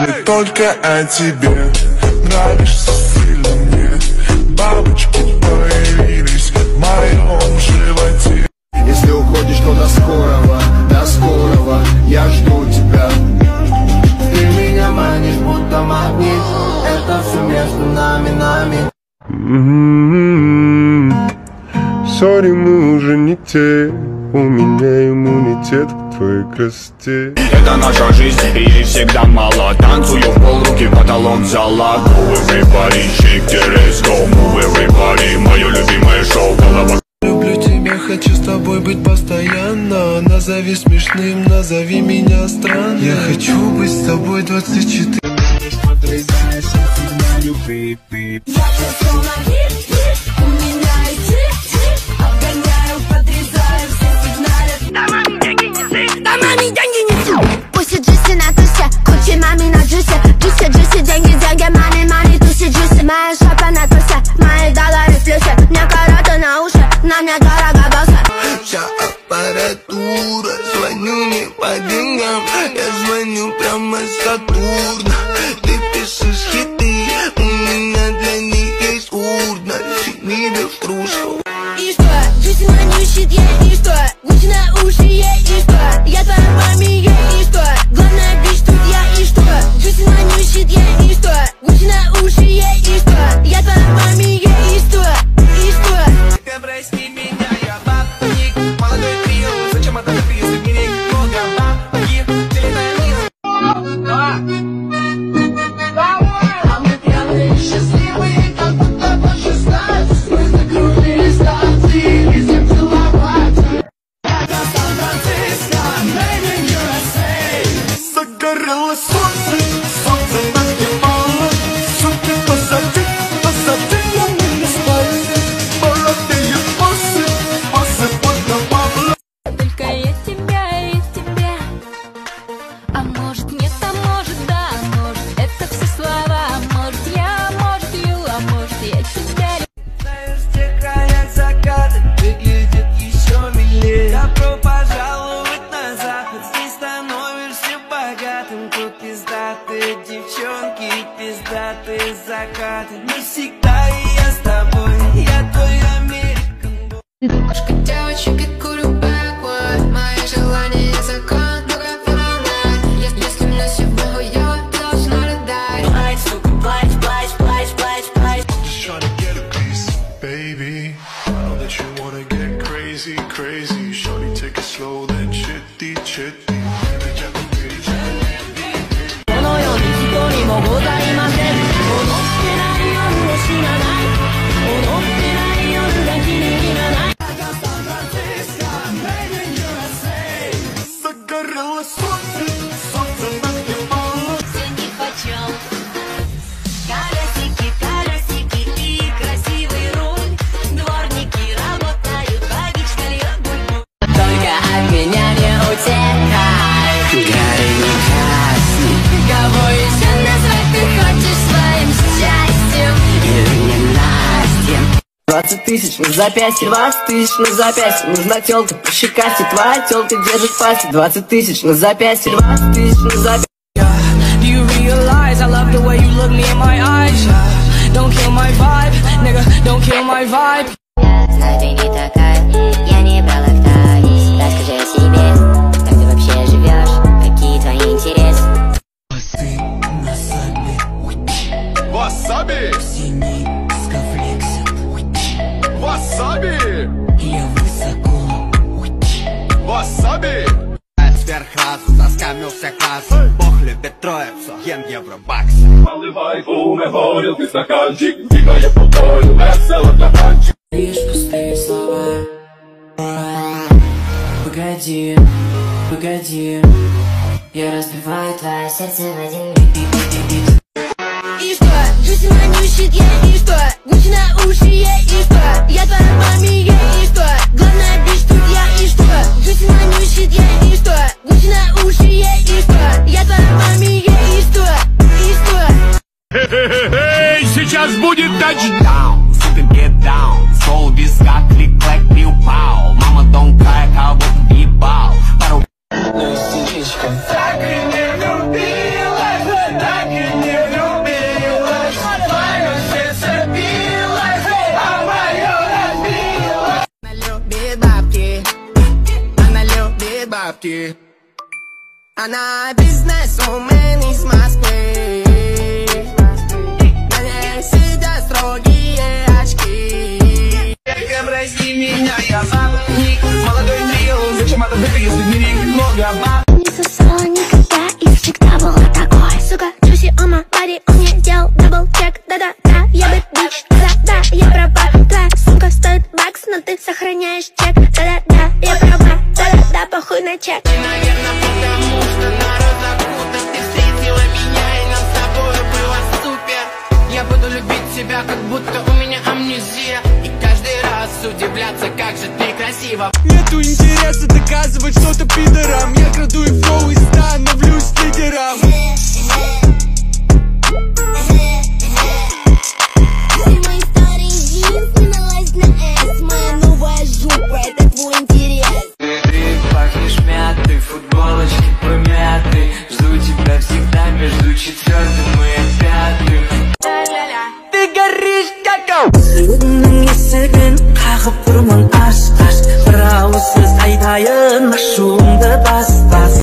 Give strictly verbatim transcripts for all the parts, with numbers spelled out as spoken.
мысли только о тебе. Нравишься сильно мне. Бабочки появились в моем животе. Если уходишь, то до скорого, до скорого я жду тебя. Ты меня манишь, будто магнит. Это все между нами, нами. Сори, мы уже не те. У меня иммунитет к твоей красоте. Это наша жизнь, и ей всегда мало. Танцую в пол, руки потолок взяла. Go everybody, shake the let's go. Move everybody, мое любимое шоу. Голова. Люблю тебя, хочу с тобой быть постоянно. Назови смешным, назови меня странным. Я хочу быть с тобой двадцать четыре. Я просто на хит-хит, у меня и тик-тик. Обгоняю, подрезаю, все сигналят. Да маме деньги неси, да маме деньги неси. Пусть джуси на тусе, кучи маме на джусе. Джуси, джуси, деньги, деньги, мани, мани, туси, джуси. Моя шапа на тусе, мои доллары в плюсе. Мне караты на уши, на мне дорого босса. Вся аппаратура, звоню не по деньгам. Я звоню прямо с Сатурна. Ты пишешь хиты, у меня для них есть урна. Фигни в труску. И что? Джуси маню щит, я и что? Гучи на уши, я и что? Я твоя маме, я и что? Главная бич тут я и что? Джуси маню щит, я и что? Гучи на уши, я и что? Я твоя маме, я и что? И что? Ты прости меня, я бабник. Молодой трио, зачем это ты, если в мире много бабки? А мы пьяные, счастливые, как будто по шестнадцать. Мы закрутили станции, везем целовать. Это Сан-Франциско, made in ю эс эй. Загорелось солнце, солнце нагревало. Сутки позади, позади, я не спать. Молодые боссы, боссы поднапавли. Только я тебя и тебя. А может нет, а может да. Может это все слова. Может я, может ю, а может я тебя. Знаешь, стекает закаты, выглядит еще милее. Добро пожаловать на запад, здесь становишься богатым. Тут пиздатые девчонки и пиздатые закаты. Не всегда и я с тобой, я твой Американ. Кошка девочек и курю бэкворд. Мои желания закон, много волна. Если мне сегодня, ты должна рыдать. Плачь, сука, плачь, плачь, плачь, плачь, плачь. Just trying to get a piece, baby. I know that you wanna get crazy, crazy. Shorty, take it slow, then chitty, chitty. この世に一人もございません。踊ってない夜を知らない。踊ってない夜が気に入らない。 Загорелось солнце, солнце нагревало. Все нипочем. Колесики, колесики и красивый руль. Дворники работают, водичка льет буль-буль. Только от меня не утекай. Гори не красный. Кого еще назвать ты хочешь своим счастьем? Или ненастьем? Двадцать тысяч на запястье, двадцать тысяч на запястье. Нужна телка по щекасти, твоя телка держит пасть. Двадцать тысяч на запястье, двадцать тысяч на запястье. Do you realize I love the way you look me in my eyes? Don't kill my vibe, nigga, don't kill my vibe. Знаю, ты не такая, я не брала в тайне. Расскажи о себе, как ты вообще живешь, какие твои интересы. Посты на сабе, Васаби! синий скафлексит. Васаби! Я высоко. Васаби! Сверхразу заскамил всех раз. Бог любит троицу, ем евробакс. Наливай умехорил ты стаканчик, двигая путою, весело табанчик. Лишь пустые слова. Погоди, погоди. Я разбиваю твое сердце в один бит. И что? Джуси маню щит, я и что? Гучи на уши, я и что? Я твоя маме, я и что? Главная бич тут я и что? Джуси маню щит, я и что? Гучи на уши, я и что? Я твоя маме, я и что? И что? Эй, сейчас будет тачдаун, супер get down. Сол виска, клик-клэк, пиу-пау. Мама don't cry, кого въебал. Пару... Истеричка. Так и не любила. так и не влюбилась. Твое сердце билось, а мое разбилось. Она любит бабки, она любит бабки. Она бизнесвумен из Москвы. На ней сидят строгие очки. Прости меня, я западник, молодой трио. Зачем это ты, если в мире много баб? Не сосала никогда и всегда была такой. Сука, Джуси, ома, пари, он мне сделал дабл-чек. Да-да-да, я бы бич, да-да-да, я права. Твоя сумка стоит бакс, но ты сохраняешь чек. Да-да-да, я права, да-да-да, похуй на чек. Наверное, потому что народ закутан. Ты встретила меня, и нам с тобой было супер. Я буду любить тебя, как будто у меня амнезия. И каждый раз удивляться, как же ты красива. Нету интереса доказывать что-то пидорам. Я краду и флоу и становлюсь лидером. Все мои старые джинсы сменилась на S. Моя новая жопа, это твой интерес. Ты, ты пахнешь мятой, футболочки помятой. Жду тебя всегда между четвертым и пятым. Ты горишь, какао. Өзіңнің есігін қағып тұрмын аш-аш. Бір ауыз сөз айтайын, ашуымды бас-бас.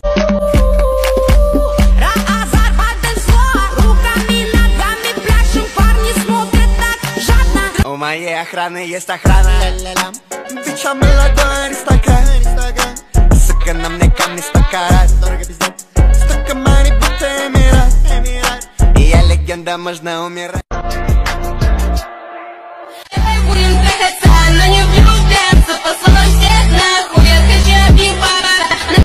У моей охраны есть охрана. Бича молодой аристократ. Сука, на мне камни сто карат. Столько мани, будто эмират. И я легенда, можно умирать. Будем трахаться, но не влюбляться. Посылай всех нахуй, я хочу объебаться.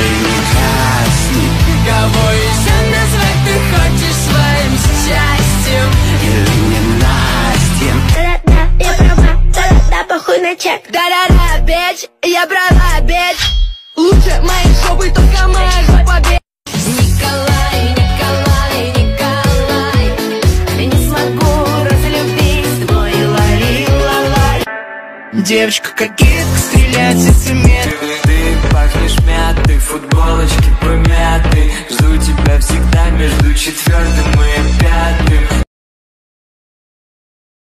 Кого еще назвать ты хочешь своим счастьем? Или ненастьем? Да-да-да, я права, да-да-да, похуй на чек. Да-да-да, бич, я права, бич. Лучше моей жопы только моя жопа, бич. Николай, Николай, Николай, я не смогу разлюбить твой лали-лалай. Девочка, кокетка, стрелять из цемента.